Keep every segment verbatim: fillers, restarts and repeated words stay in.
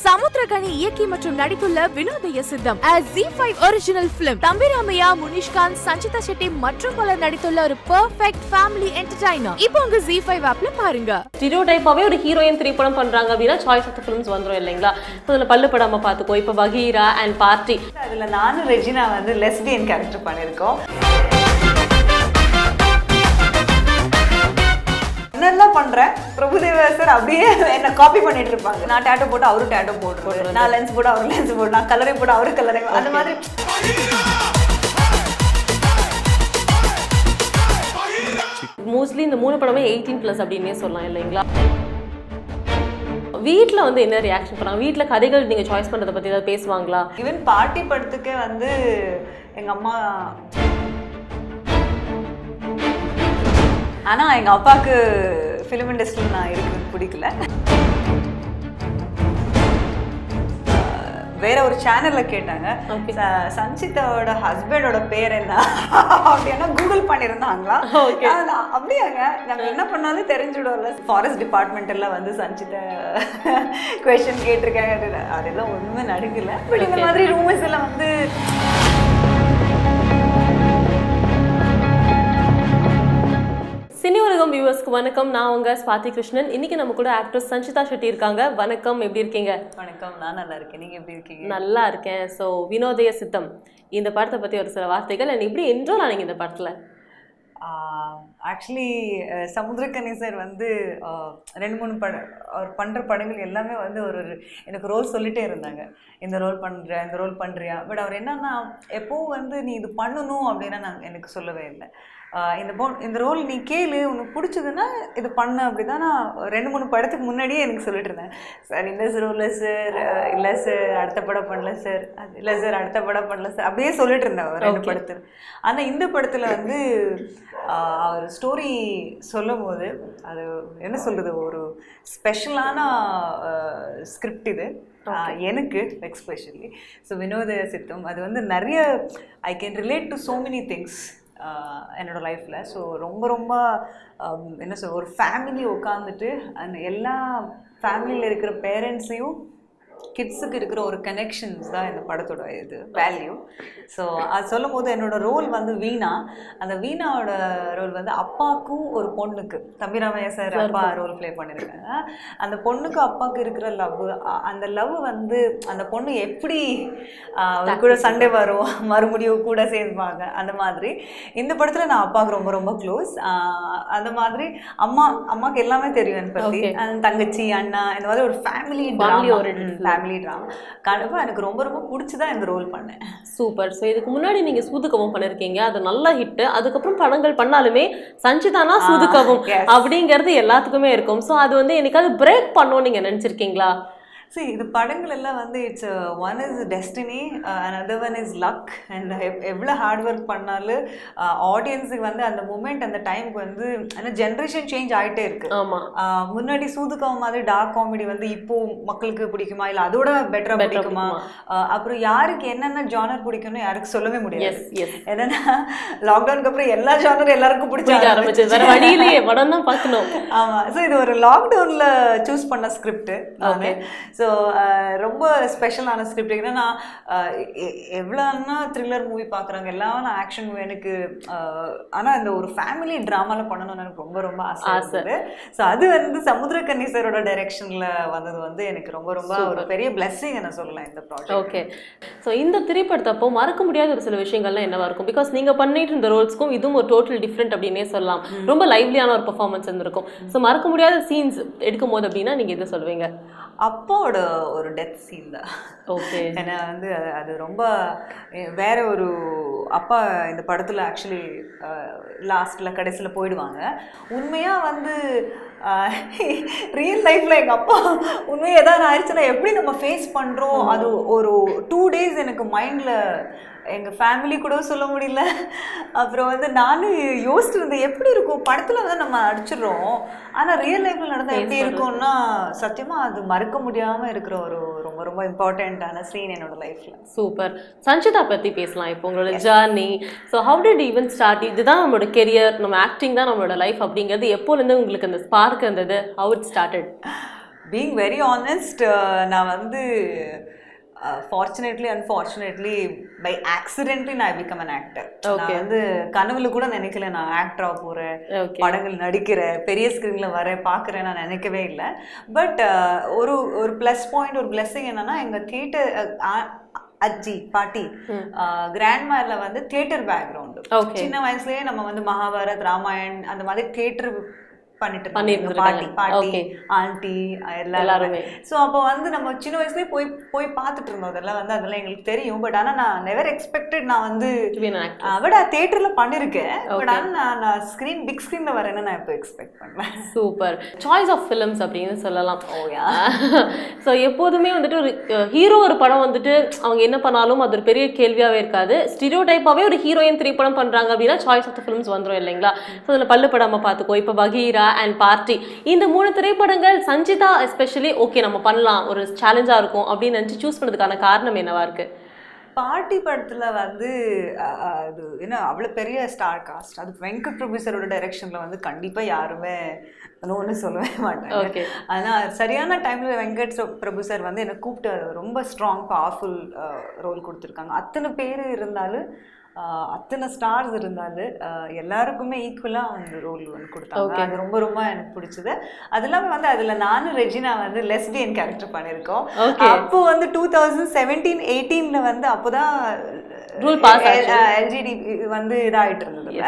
சமுத்திரகனி இயக்கி மற்றும் நடித்துள்ள வினோதய சித்தம் ஜீ ஃபைவ் ஒரிஜினல் பிலிம். தம்பி ராமையா, முனிஷ்காந்த், சஞ்சிதா ஷெட்டி மற்றும் பலர் நடித்துள்ள ஒரு பெர்ஃபெக்ட் ஃபேமிலி என்டர்டைனர். இப்போ உங்க ஜீ ஃபைவ் ஆப்ல பாருங்க. ஸ்டீரியோடைப்பாவே ஒரு ஹீரோயின் திரைப்படம் பண்றாங்க அப்படின்னா சாய்ஸ் ஆஃப் ஃபிலிம்ஸ் வந்துரும் இல்லைங்களா? அதுல பல்லு படாம பாத்துக்கோ. இப்ப பகீரா அண்ட் பார்ட்டி, அதுல நானும் ரெஜினா வந்து லெஸ்பியன் கேரக்டர் பண்ணிருக்கோம். என்னெல்லாம் பண்றேன், பிரபுதேவா சார் அப்படியே என்ன காப்பி பண்ணிட்டு இருப்பாங்க. நான் டேட்டோ போட்டு அவரு டேட்டோ போட்டு, நான் லென்ஸ் போட்டு அவரு லென்ஸ் போட்டு, நான் கலரை போட்டு அவரு கலரை, அந்த மாதிரி. மோஸ்ட்லி இந்த மூணு படமே எயிட்டீன் பிளஸ் அப்படின்னே சொல்லலாம் இல்லைங்களா? வீட்டில் வந்து என்ன ரியாக்ஷன் பண்ணாங்க? வீட்டில் கதைகள் நீங்கள் சாய்ஸ் பண்ணுறதை பற்றி ஏதாவது பேசுவாங்களா? ஈவன் பார்ட்டி படத்துக்கே வந்து எங்கள் அம்மா, ஆனால் எங்கள் அப்பாவுக்கு ஃபிலிம் இண்டஸ்ட்ரியில் நான் இருக்கிறது பிடிக்கல. வேற ஒரு சேனல்ல கேட்டாங்க, சஞ்சிதாவோட ஹஸ்பண்டோட பேர் என்ன அப்படின்னா கூகுள் பண்ணியிருந்தாங்களா? அப்படியாங்க, நம்ம என்ன பண்ணாலும் தெரிஞ்சுடும்ல. ஃபாரஸ்ட் டிபார்ட்மெண்ட் எல்லாம் வந்து சஞ்சிதா குவெஸ்சன் கேட்டிருக்காங்க. அதெல்லாம் ஒண்ணுமே நடக்கல. பட் இந்த மாதிரி ரூமர்ஸ் எல்லாம் வந்து சினி உலகம் வியூவர்ஸ்க்கு வணக்கம். நான் உங்க ஸ்வாதி கிருஷ்ணன். இன்னைக்கு நம்ம கூட ஆக்ட்ரஸ் சஞ்சிதா ஷெட்டி இருக்காங்க. வணக்கம், எப்படி இருக்கீங்க? வணக்கம், நான் நல்லா இருக்கேன். நீங்க எப்படி இருக்கீங்க? நல்லா இருக்கேன். ஸோ வினோதய சித்தம் இந்த படத்தை பத்தி ஒரு சில வார்த்தைகள் அண்ட் எப்படி என்ஜோய் ஆனீங்க இந்த படத்துல? ஆக்சுவலி சமுத்திரகனி சார் வந்து ரெண்டு மூணு பட அவர் பண்ணுற படங்கள் எல்லாமே வந்து ஒரு எனக்கு ரோல் சொல்லிகிட்டே இருந்தாங்க. இந்த ரோல் பண்ணுற இந்த ரோல் பண்ணுறியா. பட் அவர் என்னன்னா எப்போவும் வந்து நீ இது பண்ணணும் அப்படின்னா நான் எனக்கு சொல்லவே இல்லை. இந்த போ இந்த ரோல் நீ கேளு, உனக்கு பிடிச்சதுன்னா இது பண்ண அப்படி தான் நான் ரெண்டு மூணு படத்துக்கு முன்னாடியே எனக்கு சொல்லிட்டு இருந்தேன். சார் இந்த ரோல் சார், இல்லை சார் அடுத்த படம் பண்ணல சார், இல்லை சார் அடுத்த படம் பண்ணல சார், அப்படியே சொல்லிட்டு இருந்தேன் அவர் ரெண்டு படத்தில். ஆனால் இந்த படத்தில் வந்து அவர் ஸ்டோரி சொல்லும் போது அது என்ன சொல்கிறது, ஒரு ஸ்பெஷலான ஸ்கிரிப்ட் இது எனக்கு எக்ஸ்பெஷலி. ஸோ வினோதய சித்தம் அது வந்து நிறைய I can relate to so many things என்னோடய லைஃப்பில். ஸோ ரொம்ப ரொம்ப என்ன சொல், ஒரு ஃபேமிலி உட்காந்துட்டு அந்த எல்லா ஃபேமிலியில் இருக்கிற பேரண்ட்ஸையும் கிட்ஸுக்கு இருக்கிற ஒரு கனெக்ஷன்ஸ் தான் இந்த படத்தோட இது வேல்யூ. ஸோ அது சொல்லும் போது என்னோடய ரோல் வந்து வீணா, அந்த வீணாவோட ரோல் வந்து அப்பாவுக்கும் ஒரு பொண்ணுக்கு, தம்பி ராமையா சார் அப்பா ரோல் ப்ளே பண்ணியிருக்காங்க. அந்த பொண்ணுக்கு அப்பாவுக்கு இருக்கிற லவ், அந்த லவ் வந்து அந்த பொண்ணு எப்படி கூட சண்டே வரும், மறுபடியும் கூட சேர்ப்பாங்க, அந்த மாதிரி இந்த படத்தில் நான் அப்பாவுக்கு ரொம்ப ரொம்ப க்ளோஸ். அந்த மாதிரி அம்மா அம்மாவுக்கு எல்லாமே தெரியும் என்னை பற்றி, தங்கச்சி அண்ணா, இந்த மாதிரி ஒரு ஃபேமிலி ஃபேமிலி ட்ராமா கண்டிப்பாக எனக்கு ரொம்ப ரொம்ப பிடிச்சிதான் இந்த ரோல் பண்ணேன். சூப்பர். ஸோ இதுக்கு முன்னாடி நீங்கள் சூதுக்கவும் பண்ணியிருக்கீங்க, அது நல்ல ஹிட்டு. அதுக்கப்புறம் படங்கள் பண்ணாலுமே சஞ்சிதானா சூதுக்கவும் அப்படிங்கிறது எல்லாத்துக்குமே இருக்கும். ஸோ அது வந்து என்னைக்காவது பிரேக் பண்ணோன்னு நீங்கள் நினச்சிருக்கீங்களா? See, இது படங்கள் எல்லாம் வந்து it's one is destiny, another one is luck. And எவ்வளோ ஹார்ட் ஒர்க் பண்ணாலும் ஆடியன்ஸுக்கு வந்து அந்த மூமெண்ட் அந்த டைமுக்கு வந்து ஏன்னா ஜென்ரேஷன் சேஞ்ச் ஆகிட்டே இருக்கு. முன்னாடி சூதுக்காவ மாதிரி டார்க் காமெடி வந்து இப்போ மக்களுக்கு பிடிக்குமா, இல்லை அதோட பெட்டராக பிடிக்குமா, அப்புறம் யாருக்கு என்னென்ன ஜானர் பிடிக்கும்னு யாருக்கு சொல்லவே முடியாது. என்னன்னா லாக்டவுனுக்கு அப்புறம் எல்லா ஜானரும் எல்லாருக்கும் பிடிச்ச ஆரம்பிச்சு படம் தான் பார்க்கணும். ஆமாம். ஸோ இது ஒரு லாக்டவுனில் சூஸ் பண்ண ஸ்கிரிப்ட். ஓகே. ஸோ ரொம்ப ஸ்பெஷலான ஸ்கிரிப்ட். ஏன்னா எவ்வளோன்னா த்ரில்லர் மூவி பார்க்குறாங்க, எல்லாம் நான் ஆக்ஷன் மூவி எனக்கு, ஆனால் இந்த ஒரு ஃபேமிலி ட்ராமாவில் பண்ணணும்னு எனக்கு ரொம்ப ரொம்ப ஆசை இருந்தது. ஸோ அது வந்து சமுத்திரகனி சாரோட டைரக்ஷனில் வந்தது வந்து எனக்கு ரொம்ப ரொம்ப ஒரு பெரிய பிளெஸ்ஸிங் என்ன சொல்லலாம் இந்த ப்ராஜெக்ட். ஓகே. ஸோ இந்த திரைப்படத்தப்போ மறக்க முடியாத ஒரு சில விஷயங்கள்லாம் என்னவா இருக்கும்? பிகாஸ் நீங்கள் பண்ணிட்டு இருந்த ரோல்ஸ்க்கும் இதுவும் ஒரு டோட்டல் டிஃப்ரெண்ட் அப்படின்னே சொல்லலாம். ரொம்ப லைவ்லியான ஒரு பர்ஃபார்மன்ஸ் இருந்திருக்கும். ஸோ மறக்க முடியாத சீன்ஸ் எடுக்கும் போது அப்படின்னா நீங்கள் எதை சொல்வீங்க? அப்பாவோட ஒரு டெத் சீன் தான். ஓகே. ஏன்னா வந்து அது ரொம்ப வேற ஒரு அப்பா இந்த படத்தில் ஆக்சுவலி லாஸ்ட்டில் கடைசியில் போயிடுவாங்க. உண்மையாக வந்து ரியல் லைஃப்பில் எங்கள் அப்பா உண்மையாக எதாவது ஆயிடுச்சுன்னா எப்படி நம்ம ஃபேஸ் பண்ணுறோம், அது ஒரு டூ டேஸ் எனக்கு மைண்டில் எங்கள் ஃபேமிலி கூட சொல்ல முடியல. அப்புறம் வந்து நானும் யோசிச்சு இருந்தேன் எப்படி இருக்கும் படத்தில் வந்து நம்ம அடிச்சிடுறோம், ஆனால் ரியல் லைஃப்பில் நடந்தால் எப்படி இருக்கும்னா சத்தியமாக அது மறக்க முடியாமல் இருக்கிற ஒரு ரொம்ப ரொம்ப இம்பார்ட்டண்ட்டான சீன் என்னோட லைஃப்பில். சூப்பர். சஞ்சிதா பற்றி பேசலாம் இப்போ, உங்களோட journey. So how did even start? இதுதான் நம்மளோட கெரியர், நம்ம ஆக்டிங் தான் நம்மளோட லைஃப் அப்படிங்கிறது எப்போலேருந்து உங்களுக்கு அந்த ஸ்பார்க் இருந்தது? How it started? Being very honest, நான் வந்து ஃபார்ச்சுனேட்லி அன்ஃபார்ச்சுனேட்லி பை ஆக்சிடென்ட்லி நான் பிகம் அன் ஆக்டர். நான் வந்து கனவுல கூட நினைக்கல நான் ஆக்டர் ஆக போறேன், படங்கள் நடிக்கிறேன், பெரிய ஸ்கிரீன்ல வரேன் பார்க்குறேன், நான் நினைக்கவே இல்லை. பட் ஒரு ஒரு ப்ளஸ் பாயிண்ட், ஒரு பிளெஸிங் என்னன்னா, எங்க தியேட்டர் அஜி பாட்டி கிராண்ட்மேர்ல வந்து தியேட்டர் பேக்ரவுண்டு. சின்ன வயசுலயே நம்ம வந்து மகாபாரத், ராமாயண் அந்த மாதிரி தியேட்டர் பண்ணிட்டு பாட்டி பாட்டி ஆண்டி எல்லாருமே. ஸோ அப்போ வந்து நம்ம சின்ன வயசுலேயே போய் போய் பார்த்துட்டு இருந்தோம். அதெல்லாம் வந்து அதெல்லாம் எங்களுக்கு தெரியும். பட் ஆனால் நான் நெவர் எக்ஸ்பெக்டட் நான் வந்து பட் தியேட்டரில் பண்ணியிருக்கேன். பட் ஆனால் நான் நான் ஸ்க்ரீன் பிக் ஸ்க்ரீனில் வரேன்னு நான் இப்போ எக்ஸ்பெக்ட் பண்ணேன். சூப்பர் சாய்ஸ் ஆஃப் ஃபிலிம்ஸ் அப்படின்னு சொல்லலாம். ஓயா. ஸோ எப்போதுமே வந்துட்டு ஒரு ஹீரோ ஒரு படம் வந்துட்டு அவங்க என்ன பண்ணாலும் அது ஒரு பெரிய கேள்வியாகவே இருக்காது. ஸ்டீரியோ டைப்பாகவே ஒரு ஹீரோயின் திரைப்படம் பண்ணுறாங்க அப்படின்னா சாய்ஸ் ஆஃப் த ஃபிலிம்ஸ் வந்துடும் இல்லைங்களா? ஸோ அதில் பல்லு படாமல் பார்த்துக்கோ, இப்போ பகீரா அண்ட் பார்ட்டி, இந்த மூணு திரைப்படங்கள் சஞ்சிதா எஸ்பெஷலி ஓகே நம்ம பண்ணலாம், ஒரு சேலஞ்சா இருக்கும் அப்படின்னு நினைச்சு சூஸ் பண்ணதுக்கான காரணம் என்னவா இருக்கு? பார்ட்டி படத்துல வந்து அது என்ன அவ்வளவு பெரிய ஸ்டார் காஸ்ட், அது வெங்கட் பிரபு சாரோட டைரக்ஷன்ல வந்து கண்டிப்பா யாருமே ஒன்று சொல்லவே மாட்டாங்க. ஆனா சரியான டைம்ல வெங்கட் பிரபு சார் வந்து என்னை கூப்பிட்டு ரொம்ப ஸ்ட்ராங் பவர்ஃபுல் ரோல் கொடுத்துருக்காங்க. அத்தனை பேர் இருந்தாலும் அத்தனை ஸ்டார்ஸ் இருந்தாலும் எல்லாருக்குமே ஈக்குவலாக அந்த ரோல் வந்து கொடுத்தாங்க. அது ரொம்ப ரொம்ப எனக்கு பிடிச்சது. அது இல்லாமல் வந்து அதில் நானும் ரெஜினா வந்து லெஸ்பியன் கேரக்டர் பண்ணியிருக்கோம். அப்போ வந்து டூ தௌசண்ட் செவன்டீன் எயிட்டீனில் வந்து அப்போ தான் எல்ஜிடி வந்து இதாகிட்டு இருந்தது.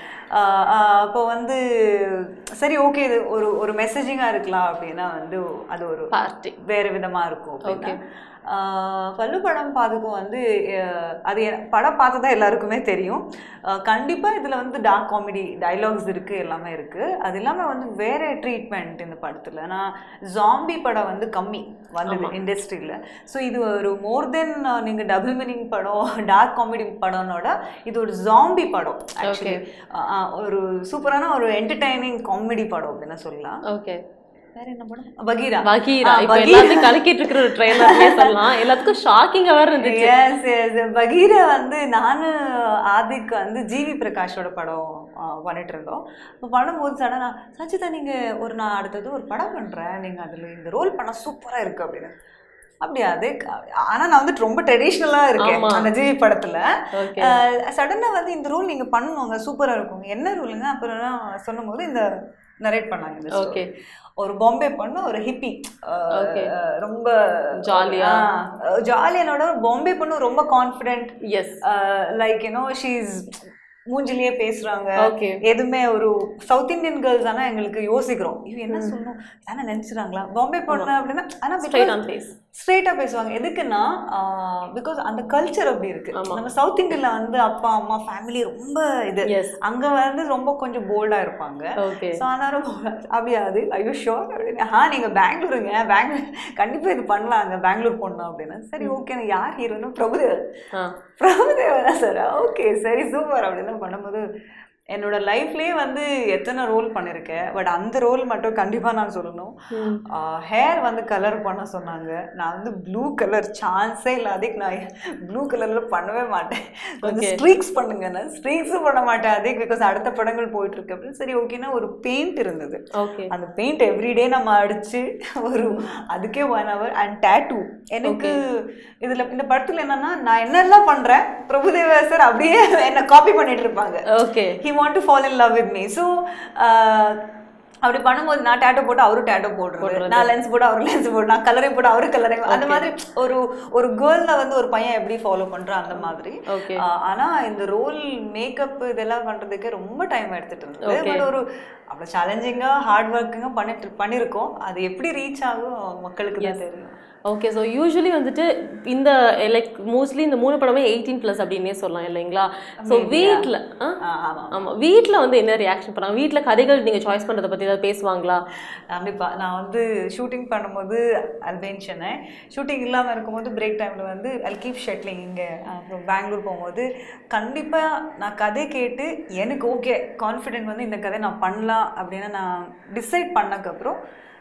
அப்போ வந்து சரி ஓகே இது ஒரு ஒரு மெசேஜிங்காக இருக்கலாம் அப்படின்னா வந்து அது ஒரு பார்ட்டி வேறு விதமாக இருக்கும் அப்படின்னா பல்லு படம் பார்த்துக்கும் வந்து அது படம் பார்த்து தான் எல்லாருக்குமே தெரியும். கண்டிப்பாக இதில் வந்து டார்க் காமெடி டைலாக்ஸ் இருக்குது, எல்லாமே இருக்குது. அது இல்லாமல் வந்து வேறு ட்ரீட்மெண்ட் இந்த படத்தில். நான் ஜாம்பி படம் வந்து கம்மி வந்தது இண்டஸ்ட்ரியில். ஸோ இது ஒரு மோர் தென் நீங்கள் டபுள் மீனிங் படம் டார்க் காமெடி படம்னோட இது ஒரு ஜாம்பி படம். ஆக்சுவலி ஒரு சூப்பரான ஒரு என்டர்டைனிங் காமெடி படம் அப்படின்னு சொல்லலாம். ஓகே. வேற என்ன படம்? பகீரா. பகீரா இப்போ எல்லாத்தையும் கலக்கிட்டு இருக்கிற ஒரு ட்ரெய்லர்னே சொல்லலாம். எல்லாத்துக்கும் ஷாக்கிங்கா வேற இருந்துச்சு. எஸ் எஸ் பகீரா வந்து நானு ஆதிக் வந்து ஜிவி பிரகாஷோட படம் பண்ணிட்டு இருந்தோம். இப்போ பண்ணும்போது சடனா சச்சிதா நீங்க ஒரு நான் அடுத்தது ஒரு படம் பண்றேன், நீங்க அதுல இந்த ரோல் பண்ணா சூப்பரா இருக்கு அப்படின்னு. அப்படியா? அது ஆனா நான் வந்து ரொம்ப ட்ரெடிஷ்னலா இருக்கேன் அந்த ஜிவி படத்துல. சடனா வந்து இந்த ரோல் நீங்க பண்ணுவாங்க சூப்பரா இருக்கும், என்ன ரோலுங்க அப்புறம் சொல்லும் போது இந்த நரேட் பண்ணாங்க. ஓகே. ஒரு பாம்பே பொண்ணு ஒரு ஹிப்பி, ரொம்ப ஜாலியா ஜாலியானோட பாம்பே பொண்ணு ரொம்ப confident. Yes like you know she is மூஞ்சிலேயே பேசுறாங்க. எதுவுமே ஒரு சவுத் இந்தியன் கேர்ள்ஸ் ஆனா எங்களுக்கு யோசிக்கிறோம் இது என்ன சொல்லணும் தானே நினைச்சுறாங்களா பாம்பே பொண்ணு அப்படின்னா. ஆனா ஸ்ட்ரெயிட்டா பேசுவாங்க. எதுக்குன்னா பிகாஸ் அந்த கல்ச்சர் அப்படி இருக்கு. நம்ம சவுத் இந்தியால வந்து அப்பா அம்மா ஃபேமிலி ரொம்ப இது, அங்க வந்து ரொம்ப கொஞ்சம் போல்டா இருப்பாங்க. அப்படியாது ஐயோ ஷோர் அப்படின்னு ஆ நீங்க பெங்களூருங்க, பெங்களூர் கண்டிப்பா இது பண்ணலாங்க, பெங்களூர் பொண்ணு அப்படின்னு. சரி ஓகே. யார் ஹீரோன்னு? பிரபுதேவர். பிரபுதேவரா சார்? ஓகே சரி சூப்பர் அப்படின்னு பண்ணும்போது என்னோட லைஃப்லேயே வந்து எத்தனை ரோல் பண்ணியிருக்கேன். பட் அந்த ரோல் மட்டும் கண்டிப்பாக நான் சொல்லணும். ஹேர் வந்து கலர் பண்ண சொன்னாங்க. நான் வந்து ப்ளூ கலர் சான்ஸே இல்லை. அதுக்கு நான் ப்ளூ கலரில் பண்ணவே மாட்டேன். கொஞ்சம் ஸ்ட்ரீக்ஸ் பண்ணுங்க. நான் ஸ்ட்ரீக்ஸும் பண்ண மாட்டேன் அதுக்கு, பிகாஸ் அடுத்த படங்கள் போயிட்டு இருக்கு அப்படின்னு. சரி ஓகேன்னா ஒரு பெயிண்ட் இருந்தது. அந்த பெயிண்ட் எவ்ரிடே நம்ம அடிச்சு ஒரு அதுக்கே ஒன் ஹவர் அண்ட் டேட்டூ. எனக்கு இதில் இந்த படத்தில் என்னன்னா நான் என்னெல்லாம் பண்ணுறேன் பிரபுதேவா சார் அப்படியே என்னை காப்பி பண்ணிட்டு இருப்பாங்க. Okay. want to fall in love with me. So uh, அப்படி பண்ணும்போது நான் டேட்டோ போட்டு அவரும் டேட்டோ போடுறது, நான் லென்ஸ் போட்டு அவரு லென்ஸ் போட்டு, நான் கலரை போட்டு அவரு கலரை, அந்த மாதிரி ஒரு ஒரு கேர்ள்ல வந்து ஒரு பையன் எப்படி ஃபாலோ பண்றான் அந்த மாதிரி. ஆனா இந்த ரோல் மேக்கப் இதெல்லாம் பண்றதுக்கு ரொம்ப டைம் எடுத்துட்டு இருந்தது. பட் ஒரு அவ்வளோ சேலஞ்சிங்கா ஹார்ட் ஒர்க்கிங்கா பண்ணிட்டு பண்ணிருக்கோம். அது எப்படி ரீச் ஆகும் மக்களுக்கு தான் தெரியும். ஓகே. ஸோ யூஸ்வலி வந்துட்டு இந்த லைக் மோஸ்ட்லி இந்த மூணு படமே எயிட்டீன் ப்ளஸ் அப்படின்னே சொல்லலாம் இல்லைங்களா? ஸோ வீட்டில் ஆமாம் வீட்டில் வந்து என்ன ரியாக்ஷன் பண்ணாங்க? வீட்டில் கதைகள் நீங்கள் சாய்ஸ் பண்ணுறதை பற்றி ஏதாவது பேசுவாங்களா? கண்டிப்பாக. நான் வந்து ஷூட்டிங் பண்ணும்போது அல்பேன்ஷனை ஷூட்டிங் இல்லாமல் இருக்கும்போது பிரேக் டைமில் வந்து அல் கீப் ஷெட்லிங் இங்கே அப்புறம் பெங்களூர் போகும்போது கண்டிப்பாக நான் கதை கேட்டு எனக்கு ஓகே கான்ஃபிடென்ட் வந்து இந்த கதை நான் பண்ணலாம் அப்படின்னு நான் டிசைட் பண்ணக்கப்புறம்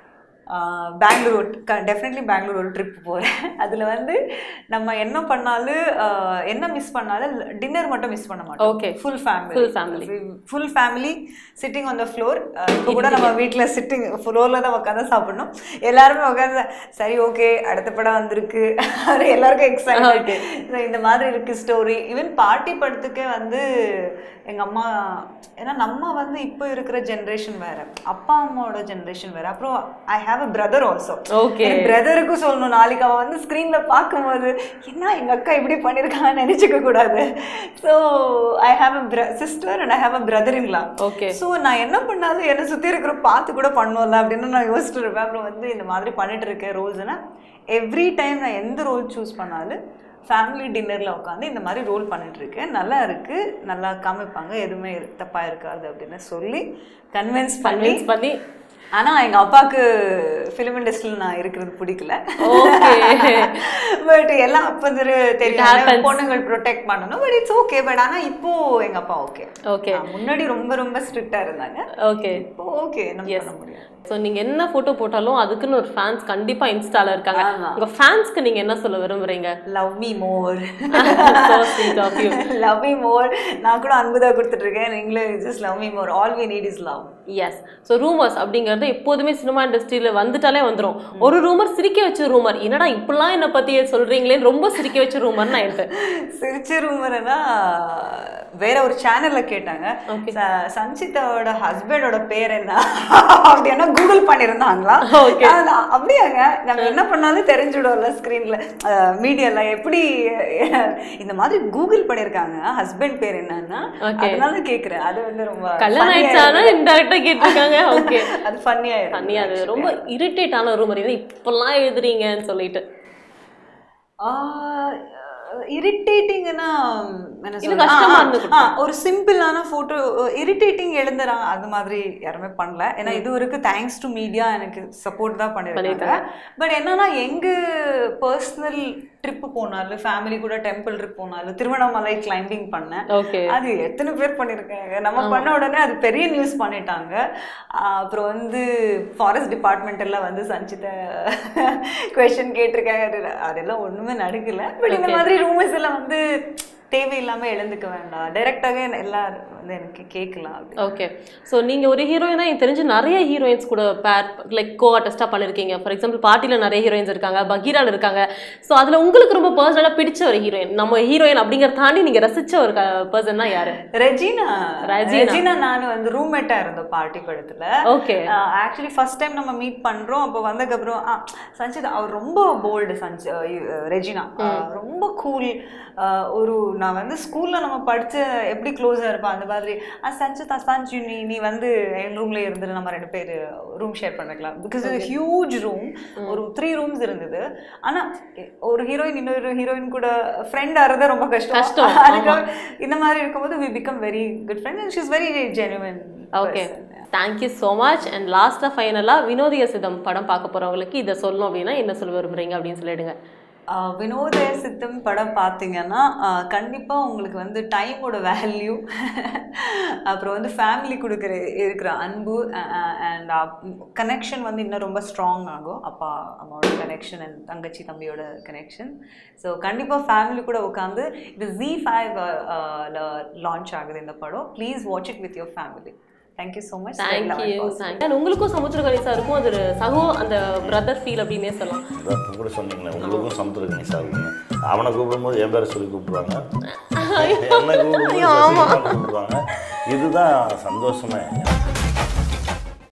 பெங்களூர் டெஃபினெட்லி பெங்களூர் ஒரு ட்ரிப் போகிறேன். அதில் வந்து நம்ம என்ன பண்ணாலும் என்ன மிஸ் பண்ணாலும் டின்னர் மட்டும் மிஸ் பண்ண மாட்டோம். Okay, full family full family full family sitting on the floor. இப்போ கூட நம்ம வீட்டில் சிட்டிங் ஃப்ளோரில் தான் உட்காந்து சாப்பிடணும். எல்லாருமே உட்காந்து சரி ஓகே அடுத்த படம் வந்திருக்கு எல்லாருக்கும் எக்ஸைட். இந்த மாதிரி இருக்குது ஸ்டோரி. ஈவன் பாட்டி படத்துக்கே வந்து எங்கள் அம்மா, ஏன்னா நம்ம வந்து இப்போ இருக்கிற ஜென்ரேஷன் வேறு, அப்பா அம்மாவோட ஜென்ரேஷன் வேறு. அப்புறம் I have a brother also. Okay, பிரதருக்கும் சொல்லணும், நாளைக்கு அவன் வந்து ஸ்க்ரீனில் பார்க்கும்போது என்ன எங்கள் அக்கா இப்படி பண்ணியிருக்காங்கன்னு நினச்சிக்க கூடாது. So I have a sister and I have a brother in law. Okay, so நான் என்ன பண்ணாலும் என்னை சுற்றி இருக்கிற பார்த்து கூட பண்ணுவோம்ல அப்படின்னு நான் யோசிச்சுட்டு இருப்பேன். அப்புறம் வந்து இந்த மாதிரி பண்ணிட்டு இருக்கேன் ரோல்ஸ்னா எவ்ரி டைம் நான் எந்த ரோல் சூஸ் பண்ணாலும் ஃபேமிலி டின்னரில் உட்காந்து இந்த மாதிரி ரோல் பண்ணிட்டுருக்கேன். நல்லா இருக்குது, நல்லா காமிப்பாங்க, எதுவுமே தப்பாக இருக்காது அப்படின்னு சொல்லி கன்வின்ஸ் பண்ணி பண்ணி ஆனால் எங்கள் அப்பாவுக்கு ஃபிலிம் இண்டஸ்ட்ரியில் நான் இருக்கிறது பிடிக்கல. பட் எல்லாம் அப்போ தெரியும் பொண்ணுங்கள் ப்ரொடெக்ட் பண்ணணும். But it's okay. பட் ஆனால் இப்போது எங்கள் அப்பா ஓகே. ஓகே, முன்னாடி ரொம்ப ரொம்ப ஸ்ட்ரிக்டாக இருந்தாங்க. ஓகே, இப்போ ஓகே என்ன பண்ண முடியும். ஸோ நீங்கள் என்ன ஃபோட்டோ போட்டாலும் அதுக்குன்னு ஒரு ஃபேன்ஸ் கண்டிப்பாக இன்ஸ்டால இருக்காங்க. உங்கள் ஃபேன்ஸ்க்கு நீங்கள் என்ன சொல்ல விரும்புறீங்க? Love me more. Love me more. நான் கூட அன்புதா கொடுத்துட்ருக்கேன். நீங்களும் just love me more. All we need is love. Yes. So rumours அப்படிங்கிறது எப்போதுமே சினிமா இண்டஸ்ட்ரியில் வந்துட்டாலே வந்துடும். ஒரு ரூமர் சிரிக்க வச்ச ரூமர், என்னடா இப்படிலாம் என்னை பற்றி சொல்கிறீங்களேன்னு ரொம்ப சிரிக்க வச்ச ரூமர் நான் எடுத்தேன். சிரிச்ச ரூமர்னா வேற ஒரு சேனல்ல கேட்டாங்க, சஞ்சிதாவோட ஹஸ்பண்டோட பேர் என்ன அப்படின்னா கூகுள் பண்ணியிருந்தாங்களா. அப்படியாங்க, நம்ம என்ன பண்ணாலும் தெரிஞ்சுடும்ல ஸ்க்ரீன்ல மீடியால. எப்படி இந்த மாதிரி கூகுள் பண்ணியிருக்காங்க ஹஸ்பண்ட் பேர் என்னன்னா, அதனால கேட்குறேன். அது வந்து ரொம்ப கல்யாணம் ஆயிடுச்சானா இன்டெரக்டா கேட்டிருக்காங்க. ஓகே, அது ஃபன்னியா ஃபன்னியா அது ரொம்ப இரிட்டேட் ஆன ரூமர். இது இப்பெல்லாம் எழுதுறீங்கன்னு சொல்லிட்டு இரிட்டேட்டிங்னா ஒரு சிம்பிளான போட்டோ இரிட்டேட்டிங் எழுந்துறாங்க அது மாதிரி யாருமே பண்ணல. ஏன்னா இது வரைக்கும் தேங்க்ஸ் டு மீடியா எனக்கு சப்போர்ட் தான் பண்ணிருக்காங்க. பட் என்னன்னா எங்க பர்சனல் ட்ரிப்பு போனாலும் ஃபேமிலி கூட டெம்பிள் ட்ரிப் போனாலும் திருவண்ணாமலை கிளைம்பிங் பண்ணேன். அது எத்தனை பேர் பண்ணியிருக்காங்க. நம்ம பண்ண உடனே அது பெரிய நியூஸ் பண்ணிட்டாங்க. அப்புறம் வந்து ஃபாரஸ்ட் டிபார்ட்மெண்ட் எல்லாம் வந்து சஞ்சித குவெஸ்சன் கேட்டிருக்காங்க. அதெல்லாம் ஒண்ணுமே நடக்கல. பட் இந்த மாதிரி ரூமர்ஸ் எல்லாம் வந்து தேவையில்லாமல் எழுந்துக்க வேண்டாம், டைரெக்டாகவே எல்லாரும் வந்து எனக்கு கேட்கலாம். ஓகே, ஸோ நீங்கள் ஒரு ஹீரோயினா எனக்கு தெரிஞ்சு நிறைய ஹீரோயின்ஸ் கூட பேர் லைக் கோ ஆர்டிஸ்டாக பண்ணியிருக்கீங்க. ஃபார் எக்ஸாம்பிள் பார்ட்டியில் நிறைய ஹீரோயின்ஸ் இருக்காங்க, பகீரால் இருக்காங்க. ஸோ அதில் உங்களுக்கு ரொம்ப பர்சனலாக பிடிச்ச ஒரு ஹீரோயின், நம்ம ஹீரோயின் அப்படிங்கிறத தாண்டி நீங்கள் ரசிச்ச ஒரு பர்சன்னா யாரு? ரெஜினா. ரெஜினா நான் வந்து ரூம்மேட்டாக இருந்தோம் பார்ட்டி படத்தில். ஓகே, ஆக்சுவலி ஃபர்ஸ்ட் டைம் நம்ம மீட் பண்ணுறோம். அப்போ வந்ததுக்கப்புறம் ஆ சஞ்சித் அவர் ரொம்ப போல்டு. சஞ்சி ரெஜினா ரொம்ப கூல். ஒரு நான் வந்து ஸ்கூலில் நம்ம படித்த எப்படி க்ளோஸாக இருப்பேன் அந்த மாதிரி சஞ்சிதா சஞ்சு நீ நீ வந்து என் ரூம்லேயே இருந்துட்டு நம்ம ரெண்டு பேர் ரூம் ஷேர் பண்ணிக்கலாம். பிகாஸ் இது ஹியூஜ் ரூம், ஒரு த்ரீ ரூம்ஸ் இருந்தது. ஆனால் ஒரு ஹீரோயின் இன்னொரு ஹீரோயின் கூட ஃப்ரெண்ட் ஆகிறத ரொம்ப கஷ்டம் கஷ்டம் அதுக்காக இந்த மாதிரி இருக்கும்போது we become very good friend and she is very genuine. Okay, thank you so much. And லாஸ்ட்டாக ஃபைனலாக வினோதிய சித்தம் படம் பார்க்க போகிறவங்களுக்கு இதை சொல்லணும் அப்படின்னா என்ன சொல்ல விரும்புகிறீங்க அப்படின்னு சொல்லிடுங்க. வினோதய சித்தம் படம் பார்த்தீங்கன்னா கண்டிப்பாக உங்களுக்கு வந்து டைமோட வேல்யூ, அப்புறம் வந்து ஃபேமிலி கொடுக்குற இருக்கிற அன்பு அண்ட் கனெக்ஷன் வந்து இன்னும் ரொம்ப ஸ்ட்ராங் ஆகும். அப்பா அம்மாவோட கனெக்ஷன் அண்ட் தங்கச்சி தம்பியோட கனெக்ஷன். ஸோ கண்டிப்பாக ஃபேமிலி கூட உட்காந்து இது ஜீ ஃபைவ் லான்ச் ஆகுது இந்த படம். Please watch it with your family. Thank you so much. Thank you. Thank you. உங்களுக்கும் சமுத்திரகணி சாருக்கும் அது சகோ அந்த பிரதர் ஃபீல் அப்படின்னே சொல்லலாம். கூட சொன்னீங்களே உங்களுக்கும் சமுத்திரகணி சார் அவனை கூப்பிடும்போது என் பேரை சொல்லி கூப்பிடுவாங்க, என்ன கூப்பிடும்போது கூப்பிடுவாங்க. இதுதான் சந்தோஷமே.